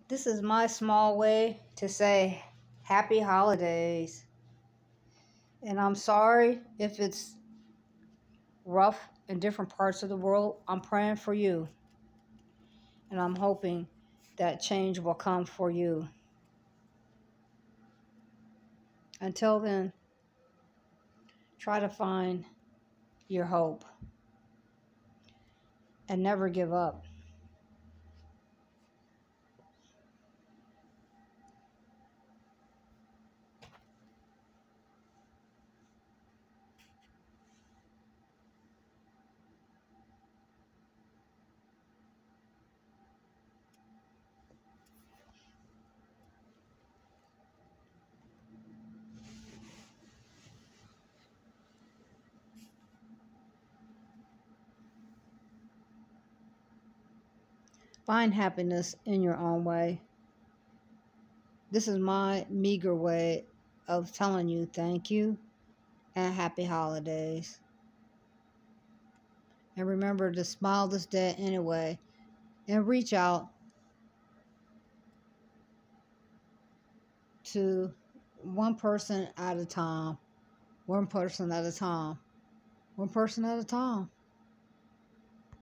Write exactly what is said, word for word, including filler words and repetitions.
This is my small way to say happy holidays. And I'm sorry if it's rough in different parts of the world. I'm praying for you. And I'm hoping that change will come for you. Until then, try to find your hope and never give up. Find happiness in your own way. This is my meager way of telling you thank you and happy holidays. And remember to smile this day anyway and reach out to one person at a time. One person at a time. One person at a time.